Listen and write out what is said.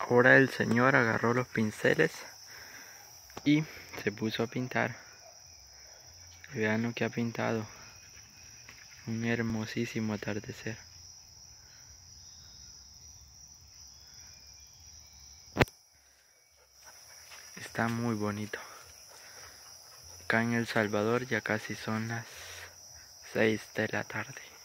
Ahora el señor agarró los pinceles y se puso a pintar. Vean lo que ha pintado. Un hermosísimo atardecer. Está muy bonito. Acá en El Salvador ya casi son las 6 de la tarde.